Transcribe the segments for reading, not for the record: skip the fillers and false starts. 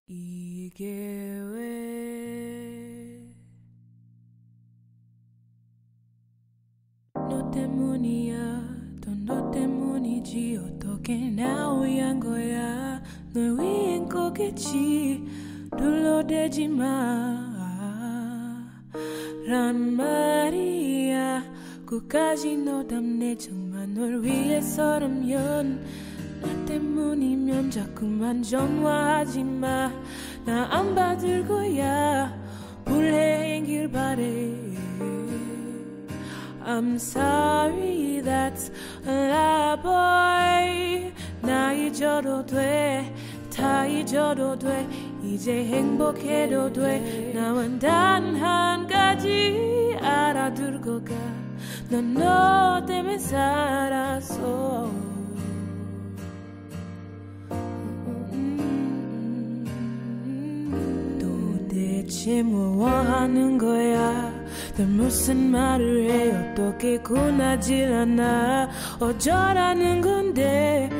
이게 왜 너 때문이야 또 너 때문이지 어떻게 나 위한 거야 널 위한 거겠지 둘러대지 마란 말이야 끝까지 너답네 정말 널 위해서라면 나 때문이면 자꾸만 전화하지 마 나 안 받을 거야 불행길 바래 I'm sorry that's a lie boy 나 잊어도 돼 다 잊어도 돼 이제 행복해도 돼 나만 단 한 가지 알아두고 가 난 너 때문에 살았어 도대체 뭐 하는 거야 널 무슨 말을 해 어떻게 고나질 않아 어쩌라는 건데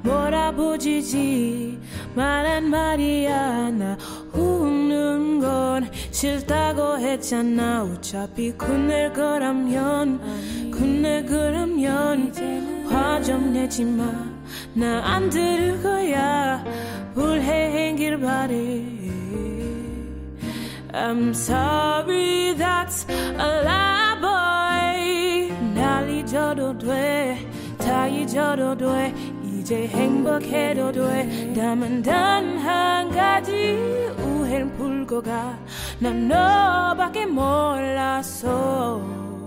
몰아보지지 말한 말이야 나 웃는 건 싫다고 했잖아 어차피 끝낼 거라면 화 좀 내지 마 나 안 들을 거야 불행길 바래 I'm sorry that's a lie boy 날 잊어도 돼 다 잊어도 돼 이제 행복해도 돼 다만 단 한 가지 우해를 풀고 가 난 너밖에 몰랐어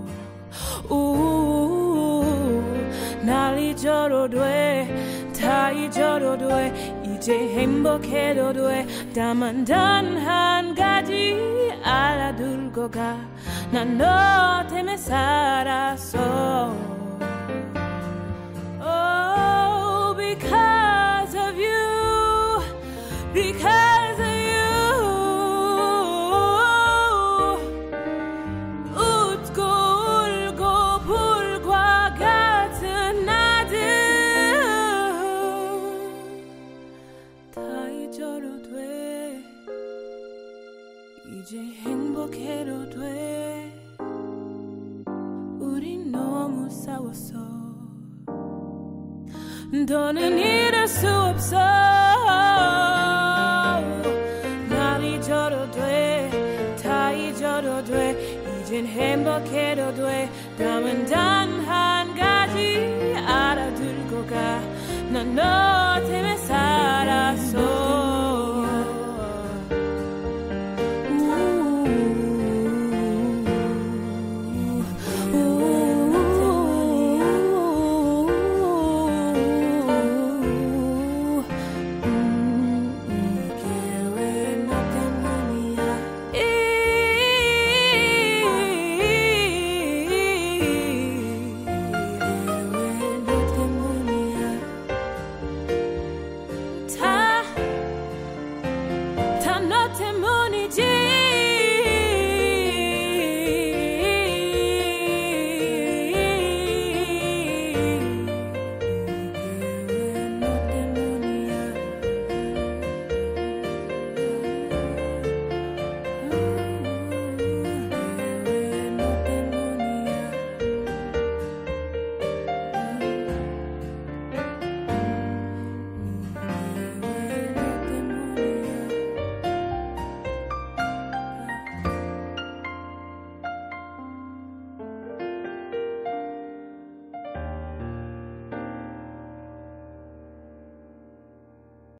날 잊어도 돼 다 잊어도 돼 이제 행복해도 돼 다만 단 한 가지 알아두고 가 난 너 때문에 살았어 Oh because of you because of you 웃고 울고 불과 같은 나들 다 잊어도 돼 이제 행복해도 돼 우린 너무 싸웠어 더는 이럴 수 없어 날 잊어도 돼 다 잊어도 돼 이젠 행복해도 돼 다만 단 한 가지 알아두고 가 난 너